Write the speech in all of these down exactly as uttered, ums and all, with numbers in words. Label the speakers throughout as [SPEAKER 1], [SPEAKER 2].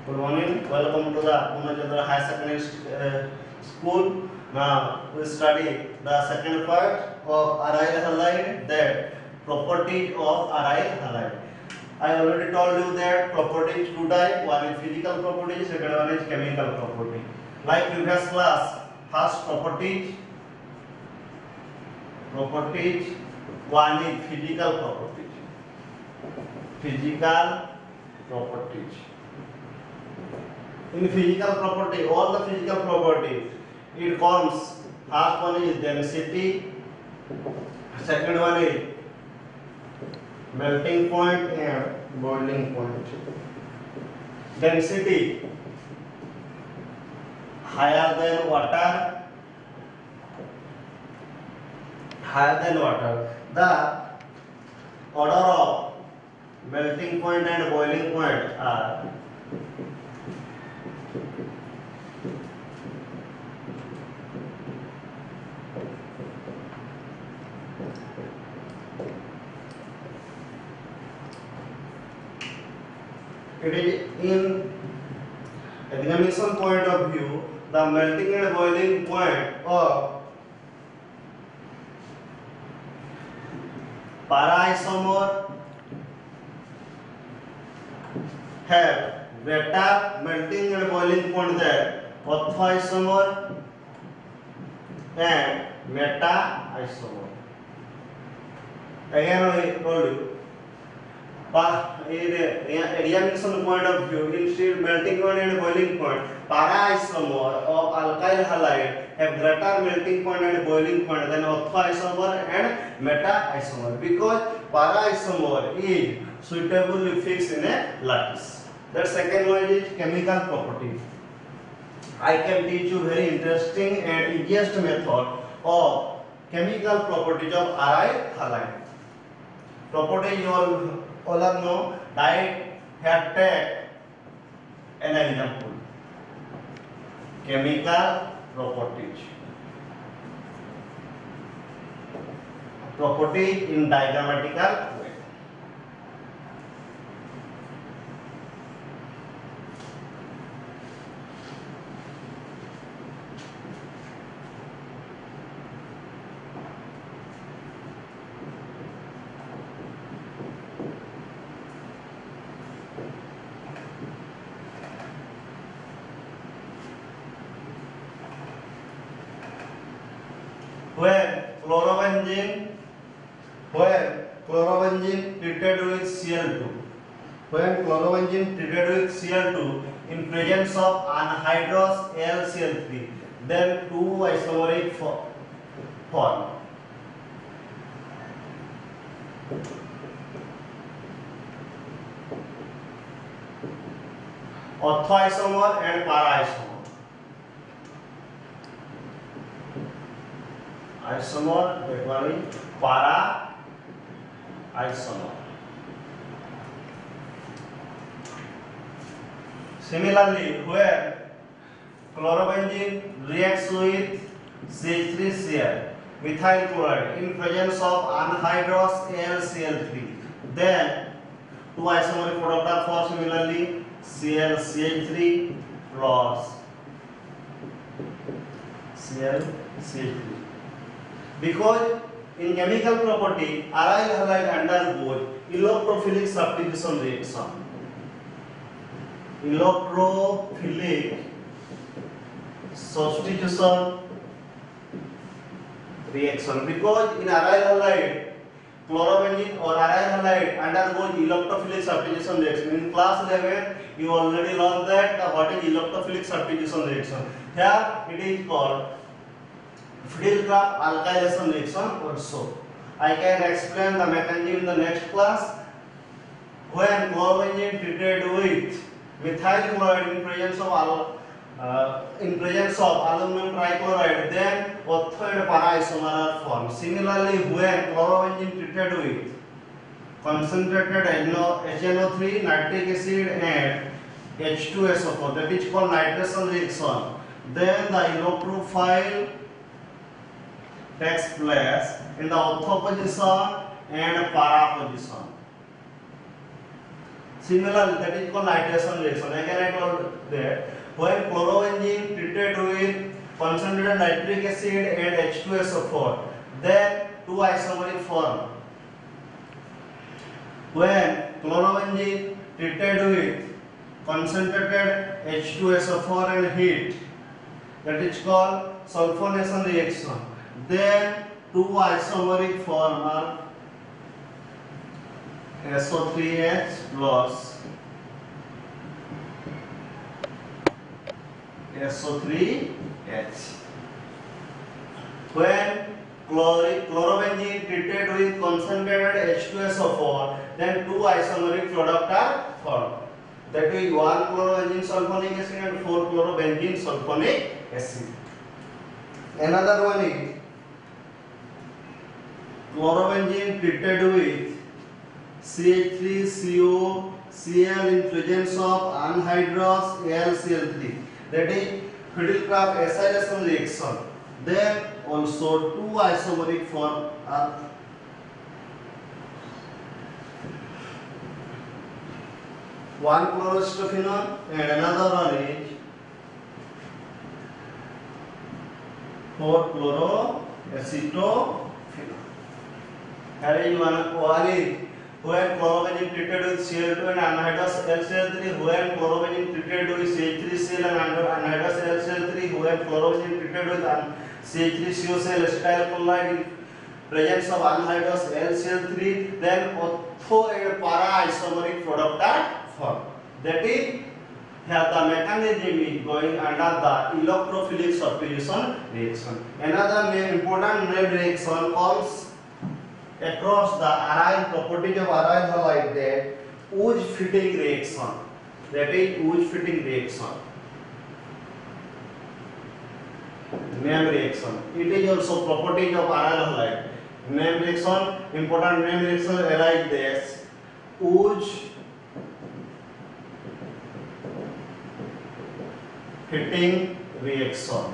[SPEAKER 1] Good morning. Welcome to the Punachandra High Secondary uh, School. Now we study the second part of aryl halide, that properties of aryl halide. I already told you that properties two type. One is physical property, second one is chemical property. Like previous class, first properties, properties. One is physical properties. Physical properties. In physical property, all the physical properties, it comes. First one is density, second one is melting point and boiling point. Density higher than water, higher than water. The order of melting point and boiling point are it is in examination point of view, the melting and boiling point of para isomer have greater melting and boiling point than ortho isomer and meta isomer. Again I told you, but in examination point of view, instead melting point and boiling point, para isomer of alkyl halide have greater melting point and boiling point than ortho isomer and meta isomer, because para isomer is suitably fixed in a lattice. The second one is chemical property. I can teach you very interesting and easiest method of chemical properties of aryl halide. Property you all all are know. Diet have take an example. Chemical properties. Property in diagrammatical way. When chlorobenzene, when chlorobenzene treated with C L two, when chlorobenzene treated with C L two in presence of anhydrous L C L three, then two isomeric form. Ortho isomer and para isomer. Isomer, that one is para isomer. Similarly, where chlorobenzene reacts with C H three C l, methyl chloride, in presence of anhydrous L C L three, then two isomeric product are formed. Similarly, C l C H three plus C l C H three. Because in chemical property, aryl halide undergoes electrophilic substitution reaction. Electrophilic substitution reaction. Because in aryl halide, chlorobenzene or aryl halide undergoes electrophilic substitution reaction. In class eleven, you already learned that uh, what is electrophilic substitution reaction. Here it is called Friedel-Crafts alkylation reaction also. I can explain the mechanism in the next class. When chlorobenzene treated with methyl chloride in presence of uh, in presence of aluminum trichloride, then ortho and para isomer are formed. Similarly, when chlorobenzene treated with concentrated H N O three, nitric acid and H two S O four, that is called nitration reaction, then the electrophile takes place in the ortho position and para position. Similarly, that is called nitration reaction. Again, I told that when chlorobenzene treated with concentrated nitric acid and H two S O four, then two isomeric form. When chlorobenzene treated with concentrated H two S O four and heat, that is called sulfonation reaction. Then two isomeric form are S O three H plus S O three H. When chloric chlorobenzene treated with concentrated H two S O four, then two isomeric product are formed. That is one chlorobenzene sulfonic acid and four chlorobenzene sulfonic acid. Another one is chlorobenzene treated with C H three C O Cl in presence of anhydrous Al C L three. That is Friedel-Crafts acylation reaction. Then also two isomeric form are one chlorostrophenol and another one is four chloroacetophenol. Here is one, one is when chlorobenzene treated with C L two and anhydrous L C L three, when chlorobenzene treated with C H three C L and anhydrous L C L three, when chlorobenzene treated with C H three C O Cl acetyl chloride in presence of anhydrous L C L three, then ortho and para isomeric product are formed. That is, here the mechanism is going under the electrophilic substitution reaction. Another name, important name reaction comes across the aryl properties of aryl halide, that Woods fitting reaction. That is Woods fitting reaction. Name reaction. It is also properties of aryl halide. Name reaction, important name reaction like this: Woods fitting reaction.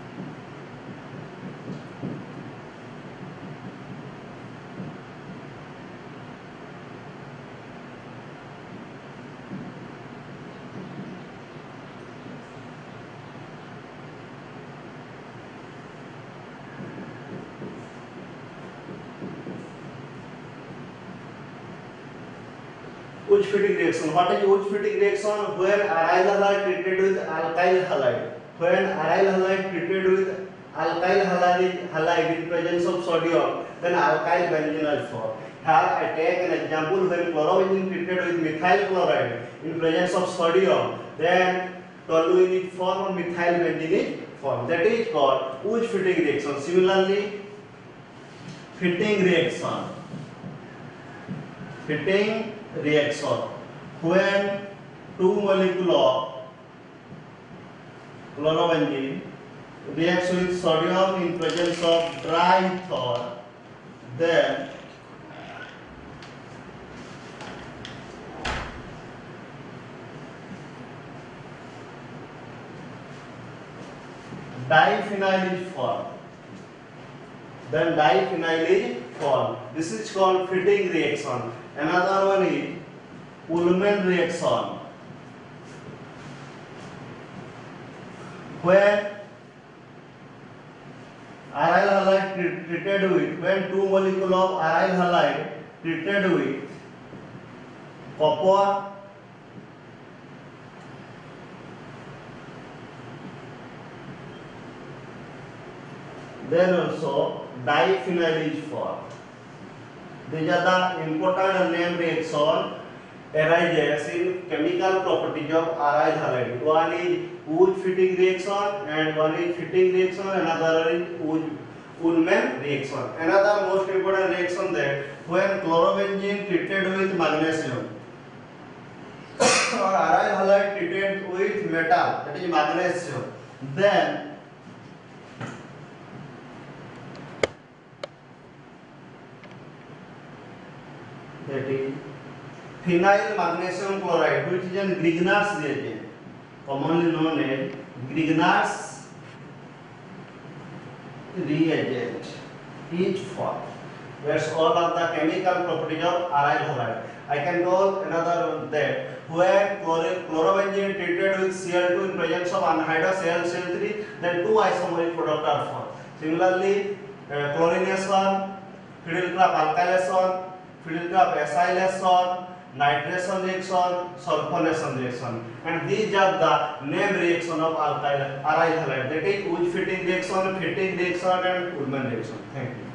[SPEAKER 1] Woods fitting reaction. What is Woods fitting reaction? When aryl halide treated with alkyl halide. When aryl halide treated with alkyl halide, halide in presence of sodium, then alkyl benzene is formed. Here I take an example: when chlorobenzene treated with methyl chloride in presence of sodium, then toluene is formed or methyl benzene is formed. That is called Woods fitting reaction. Similarly, fitting reaction. Fitting reaction, when two molecules of chlorobenzene reacts with sodium in presence of dry ether, then diphenyl is formed. Then diphenyl is formed. This is called fitting reaction. Another one is Ullmann reaction. When aryl halide treated with, when two molecules of aryl halide treated with copper, then also diphenyl is formed. These are the important name reaction arises in chemical properties of aryl halide. One is Woods fitting reaction and one is fitting reaction, another is Ullmann reaction. Another most important reaction that when chlorobenzene treated with magnesium or aryl halide treated with metal, that is magnesium, then that is phenyl magnesium chloride, which is a Grignard's reagent, commonly known as Grignard's reagent, is formed. That's all of the chemical properties of aryl halide. I can go another that where chlorobenzene treated with C L two in presence of anhydrous A l C l three, then two isomeric products are formed. Similarly, uh, chlorination, Friedel Crafts alkylation, Friedel Crafts acylation, nitration reaction, sulfonation reaction, and these are the name reaction of alkyl aryl halide. That is Wulff-Fitting reaction, Fitting reaction, and Ullmann reaction. Thank you.